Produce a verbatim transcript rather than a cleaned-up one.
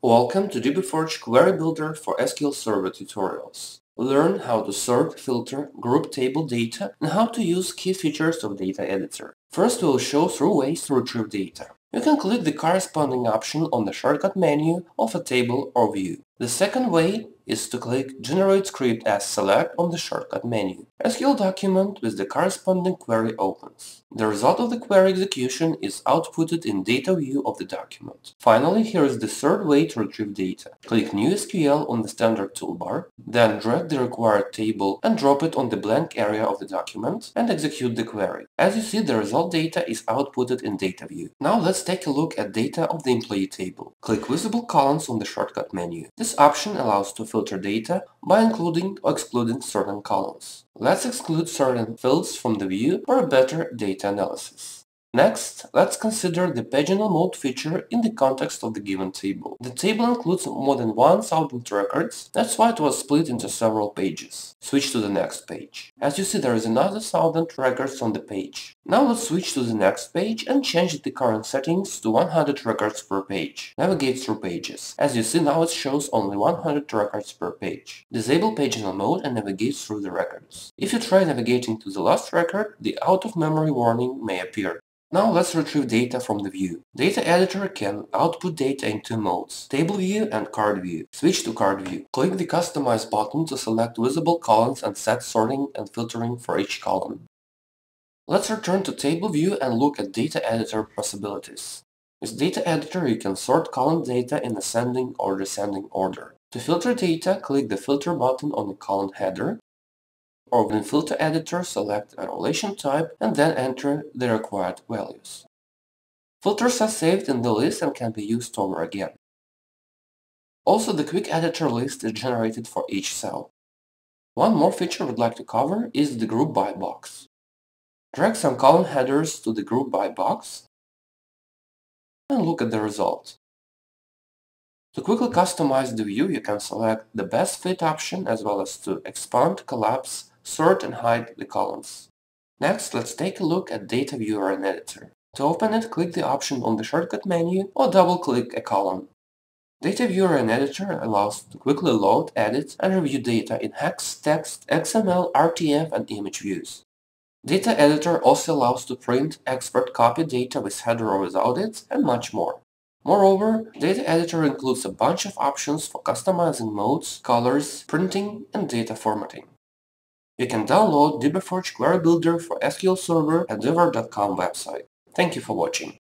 Welcome to dbForge Query Builder for S Q L Server tutorials. Learn how to sort, filter, group table data, and how to use key features of Data Editor. First, we will show three ways to retrieve data. You can click the corresponding option on the shortcut menu of a table or view. The second way is to click Generate Script as Select on the shortcut menu. A S Q L document with the corresponding query opens. The result of the query execution is outputted in Data view of the document. Finally, here is the third way to retrieve data. Click New S Q L on the standard toolbar, then drag the required table and drop it on the blank area of the document and execute the query. As you see, the result data is outputted in Data view. Now let's take a look at data of the employee table. Click Visible Columns on the shortcut menu. This option allows to filter data by including or excluding certain columns. Let's exclude certain fields from the view for a better data analysis. Next, let's consider the Bezier Mode feature in the context of the given table. The table includes more than one thousand records, that's why it was split into several pages. Switch to the next page. As you see, there is another one thousand records on the page. Now let's switch to the next page and change the current settings to one hundred records per page. Navigate through pages. As you see, now it shows only one hundred records per page. Disable Bezier Mode and navigate through the records. If you try navigating to the last record, the out-of-memory warning may appear. Now let's retrieve data from the view. Data Editor can output data in two modes, Table View and Card View. Switch to Card View. Click the Customize button to select visible columns and set sorting and filtering for each column. Let's return to Table View and look at Data Editor possibilities. With Data Editor, you can sort column data in ascending or descending order. To filter data, click the Filter button on the column header, or within Filter Editor, select a relation type and then enter the required values. Filters are saved in the list and can be used over again. Also, the Quick Editor list is generated for each cell. One more feature we'd like to cover is the Group By box. Drag some column headers to the Group By box and look at the result. To quickly customize the view, you can select the Best Fit option as well as to expand, collapse, sort and hide the columns. Next, let's take a look at Data Viewer and Editor. To open it, click the option on the shortcut menu or double-click a column. Data Viewer and Editor allows to quickly load, edit, and review data in hex, text, X M L, R T F, and image views. Data Editor also allows to print, export, copy data with header or without it, and much more. Moreover, Data Editor includes a bunch of options for customizing modes, colors, printing, and data formatting. You can download dbForge Query Builder for S Q L Server at bezier dot com website. Thank you for watching.